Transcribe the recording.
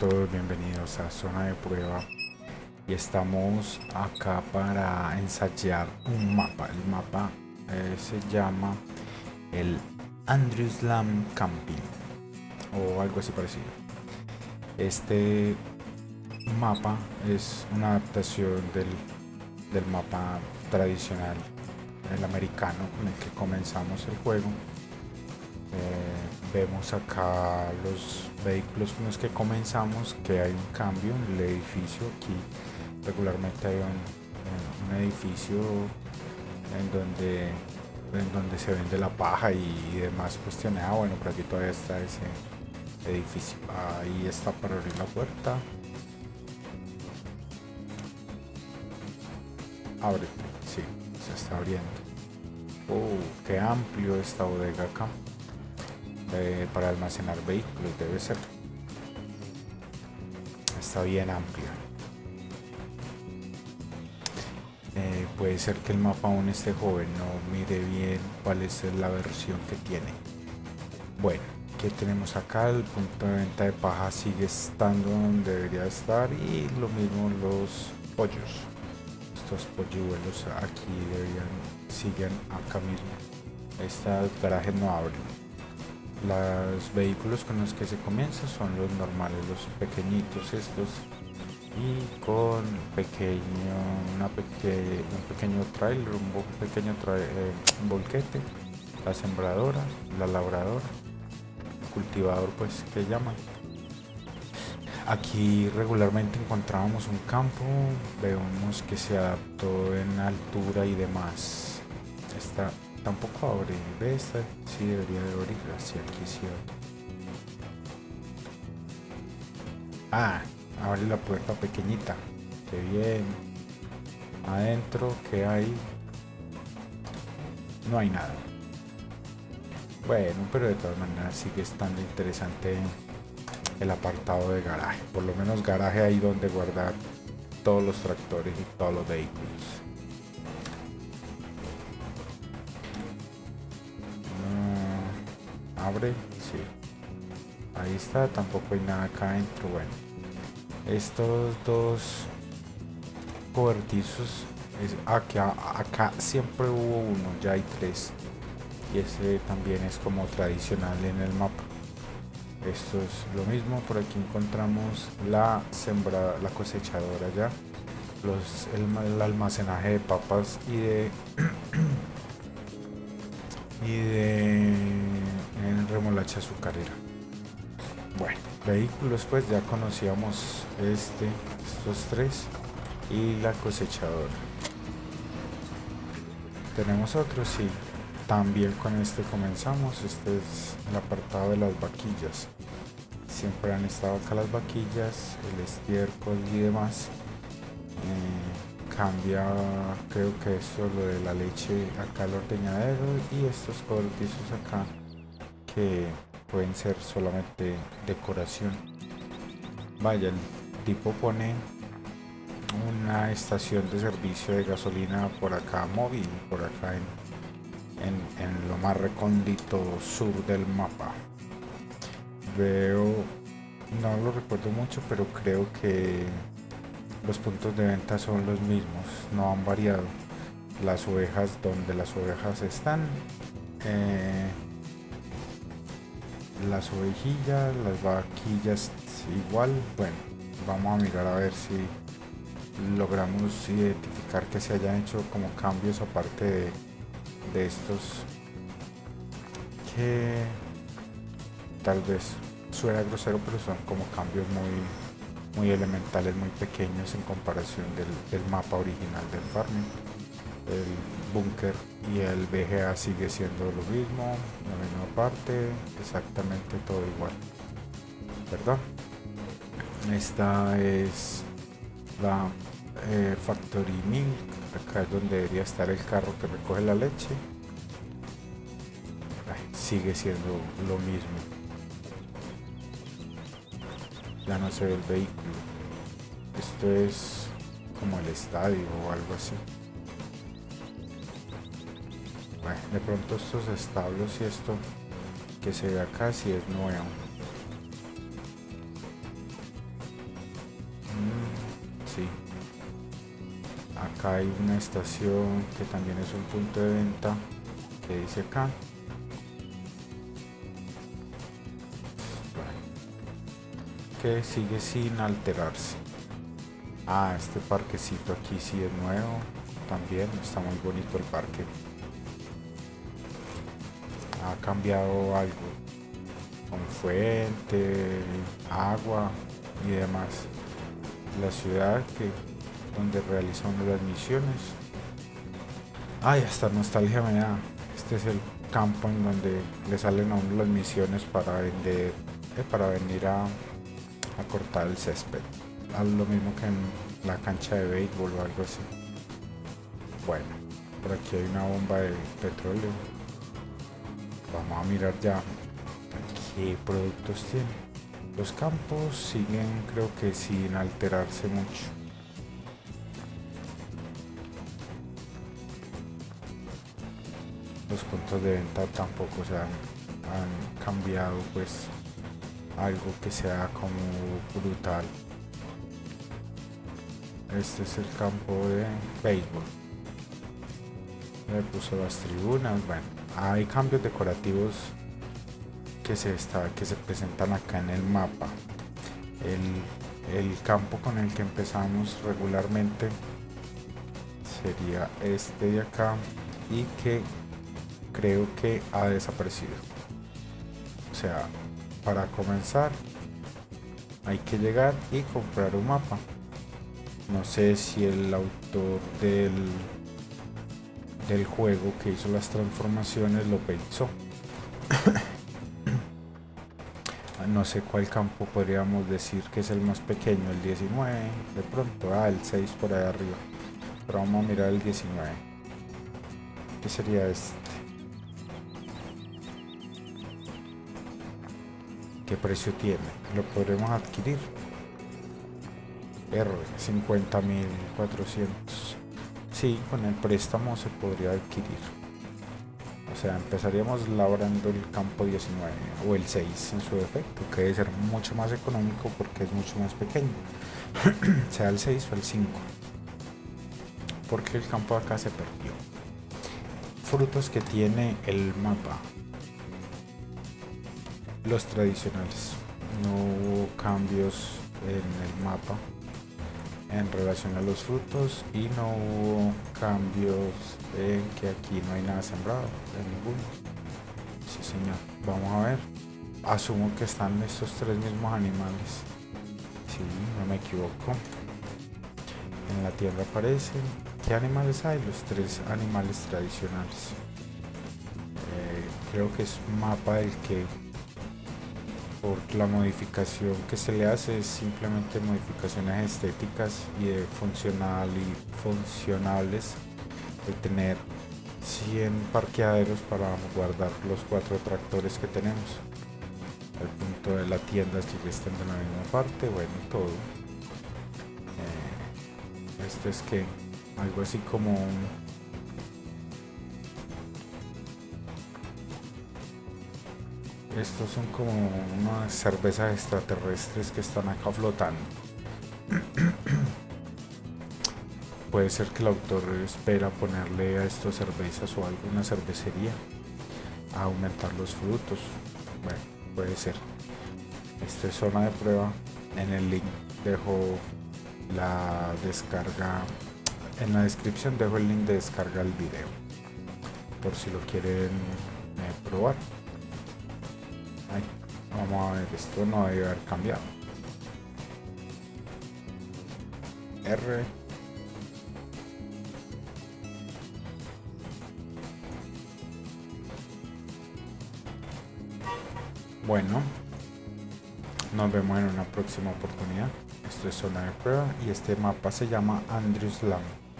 todos bienvenidos a Zona de Prueba y estamos acá para ensayar un mapa. El mapa se llama el Andrews Lam Camping o algo así parecido. Este mapa es una adaptación del mapa tradicional, el americano con el que comenzamos el juego. Vemos acá los vehículos con los que comenzamos, que hay un cambio en el edificio. Aquí regularmente hay un edificio en donde se vende la paja y demás cuestiones. Bueno, por aquí todavía está ese edificio. Ahí está para abrir la puerta. Ábrete, sí, se está abriendo. Qué amplio esta bodega acá. Para almacenar vehículos debe ser. Está bien amplia. Puede ser que el mapa aún esté joven, no mire bien cuál es la versión que tiene. Bueno, ¿qué tenemos acá? El punto de venta de paja sigue estando donde debería estar, y lo mismo los pollos. Estos polluelos aquí siguen acá mismo. Estos garajes no abren. Los vehículos con los que se comienza son los normales, los pequeñitos estos, y con un pequeño trailer, un volquete, la sembradora, la labradora, el cultivador, pues que llaman. Aquí regularmente encontrábamos un campo, vemos que se adaptó en altura y demás. Esta tampoco abre, ve, esta sí debería de abrir, así aquí sí abre. Abre la puerta pequeñita, qué bien. Adentro, ¿qué hay? No hay nada. Bueno, pero de todas maneras sigue estando interesante el apartado de garaje. Por lo menos garaje hay donde guardar todos los tractores y todos los vehículos. Abre, sí. Ahí está, tampoco hay nada acá adentro. Bueno, estos dos cobertizos, acá siempre hubo uno, ya hay tres, y ese también es como tradicional en el mapa. Esto es lo mismo. Por aquí encontramos la cosechadora ya, el almacenaje de papas y de remolacha azucarera. Bueno, vehículos, pues ya conocíamos estos tres y la cosechadora. Tenemos otro, sí, también con este comenzamos. Este es el apartado de las vaquillas. Siempre han estado acá las vaquillas, el estiércol y demás. Cambia, creo que esto, lo de la leche acá, el ordeñadero, y estos cobertizos acá que pueden ser solamente decoración. Vaya, el tipo pone una estación de servicio de gasolina por acá, móvil, por acá en lo más recóndito sur del mapa. Veo, no lo recuerdo mucho, pero creo que los puntos de venta son los mismos, no han variado. Las ovejas, donde las ovejas están, las ovejillas, las vaquillas igual. Bueno, vamos a mirar a ver si logramos identificar que se hayan hecho como cambios aparte de estos, que tal vez suena grosero, pero son como cambios muy elementales, muy pequeños en comparación del mapa original del farming. El búnker y el VGA sigue siendo lo mismo, la misma parte, exactamente todo igual, ¿verdad? Esta es la Factory Milk. Acá es donde debería estar el carro que recoge la leche. Sigue siendo lo mismo. Ya no se ve el vehículo. Esto es como el estadio o algo así. Bueno, de pronto estos establos y esto que se ve acá sí es nuevo. Sí. Acá hay una estación que también es un punto de venta que dice acá. Bueno, que sigue sin alterarse. Ah, este parquecito aquí sí es nuevo. También está muy bonito el parque. Ha cambiado algo con fuente, agua y demás. La ciudad donde realiza uno las misiones. Ay, hasta nostalgia me da. Este es el campo en donde le salen a uno las misiones para vender, para venir a cortar el césped. Lo mismo que en la cancha de béisbol o algo así. Bueno, por aquí hay una bomba de petróleo. Vamos a mirar ya qué productos tiene. Los campos siguen, creo que sin alterarse mucho. Los puntos de venta tampoco se han cambiado, pues algo que sea como brutal. Este es el campo de béisbol. Le puso las tribunas. Bueno, hay cambios decorativos que se presentan acá en el mapa. El campo con el que empezamos regularmente sería este de acá, y que creo que ha desaparecido. O sea, para comenzar hay que llegar y comprar un mapa. No sé si el autor del juego que hizo las transformaciones lo pensó. No sé cuál campo podríamos decir que es el más pequeño, el 19, de pronto, el 6 por ahí arriba. Pero vamos a mirar el 19. ¿Qué sería este? ¿Qué precio tiene? ¿Lo podremos adquirir? R, 50.400. Sí, con el préstamo se podría adquirir. O sea, empezaríamos labrando el campo 19 o el 6 en su defecto, que debe ser mucho más económico porque es mucho más pequeño. Sea el 6 o el 5. Porque el campo de acá se perdió. Frutos que tiene el mapa. Los tradicionales. No hubo cambios en el mapa en relación a los frutos, y no hubo cambios en que aquí no hay nada sembrado, en ninguno. Sí, señor. Vamos a ver. Asumo que están estos tres mismos animales. Sí, no me equivoco. En la tierra aparecen. ¿Qué animales hay? Los tres animales tradicionales. Creo que es un mapa del que, por la modificación que se le hace, es simplemente modificaciones estéticas y de funcionables, de tener 100 parqueaderos para guardar los 4 tractores que tenemos. El punto de la tienda sigue estando en la misma parte. Bueno, todo. Esto es que algo así como estos son como unas cervezas extraterrestres que están acá flotando. Puede ser que el autor espera ponerle a estas cervezas o alguna cervecería a aumentar los frutos. Bueno, puede ser. Esta es zona de prueba. En el link dejo la descarga. En la descripción dejo el link de descarga del video, por si lo quieren probar. Ay, vamos a ver, esto no debe haber cambiado. R. Bueno, nos vemos en una próxima oportunidad. Esto es zona de prueba y este mapa se llama Andrews Land.